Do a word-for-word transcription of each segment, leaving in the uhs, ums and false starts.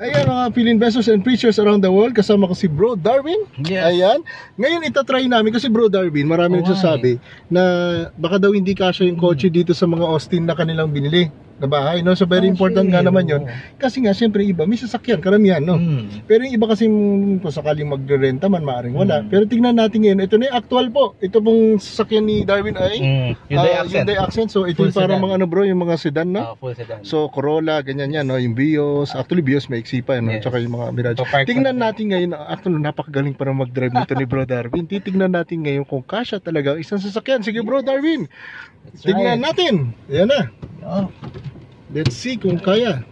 Ayan mga Philinvestors and Preachers around the world. Kasama ko si Bro Darwin. Yes. Ayan. Ngayon itatry namin kasi Bro Darwin, marami Oh, nagsasabi na baka daw hindi kasya yung kotse dito sa mga Austin na kanilang binili na bahay, no? So very Kasi, important nga naman yun. oo. Kasi nga siyempre iba, may sasakyan, karamihan, no? Mm. Pero yung iba kasi kung sakaling magre-renta man, maaaring wala. Mm. Pero tingnan natin ngayon, ito na yung actual po. Ito pong sasakyan ni Darwin ay Mm. Hyundai ah, Accent. Hyundai Accent. So ito Full yung parang sedan. mga ano bro, yung mga sedan, no? Ah, full sedan. So Corolla, ganyan yan, no? Yung Vios, actually Vios may pa, no? Yes. Tsaka yung mga Mirage. So, park Tingnan pa- natin ngayon, actually napakagaling pa rin mag-drive nito ni Bro Darwin. Titignan natin ngayon kung kasya talaga ang isang sasakyan. Sige Bro Darwin, That's tignan right. natin. Ayan na. Oh. Let's see kung kaya.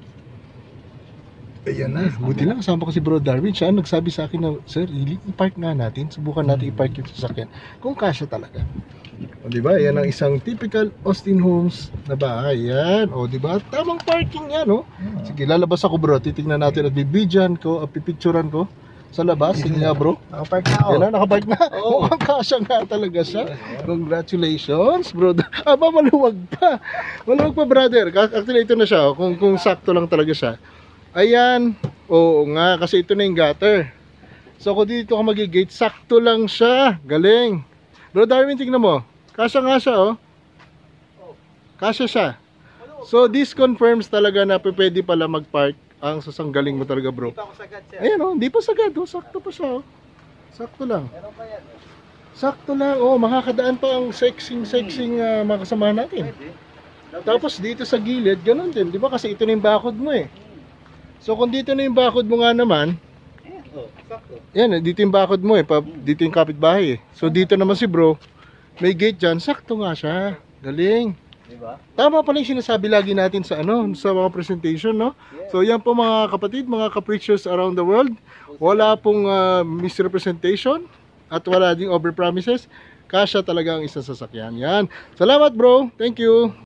Ayan na. Buti lang kasama ko si Bro Darwin. Siya ang nagsabi sa akin na, Sir, i- i-park nga natin. Subukan natin i-park yung sasakyan. Kung kasya talaga. O diba? Yan ang isang typical Austin Homes na bahay. Yan. O diba? Tamang parking yan, o. Sige, lalabas ako bro. Titignan natin at bibidyan ko, at pipicturan ko sa labas. Sige nga bro. Nakapark na ako. Yan na, nakapark na. Oo. Mukhang kasya nga talaga siya. Congratulations, bro. Aba, maluwag pa. Maluwag pa, brother. Actually, ito na siya. oh. Kung, kung sakto lang talaga siya. Ayan. Oo nga, kasi ito na yung gutter. So, kung dito ka magigate, sakto lang siya. Galing. Bro Darwin, tingnan mo. Kasya nga siya, oh. Kasya siya. So, this confirms talaga na pwede pala mag-park ang sasanggaling mo talaga, bro. Hindi pa ako sagad, sir. Ayan, oh. Hindi pa sagad, oh. Sakto pa siya, oh. Sakto lang. Meron pa yan. Sakto lang, oh, makakadaan pa ang sexing-sexing uh, mga kasama natin. Pwede. Tapos dito sa gilid, ganun din, di ba? Kasi ito na yung bakod mo eh. So kung dito na yung bakod mo nga naman, Ayan, oh, sakto. yan, dito yung bakod mo eh, pa, dito yung kapitbahay eh. So dito naman si bro, may gate dyan, sakto nga siya. Galing. Diba? Tama pala yung sinasabi lagi natin sa ano, sa mga presentation, no? So yan po mga kapatid, mga ka-preachers around the world. Wala pong uh, misrepresentation at wala ding overpromises. Kasya talaga ang isang sasakyan. Yan. Salamat bro. Thank you.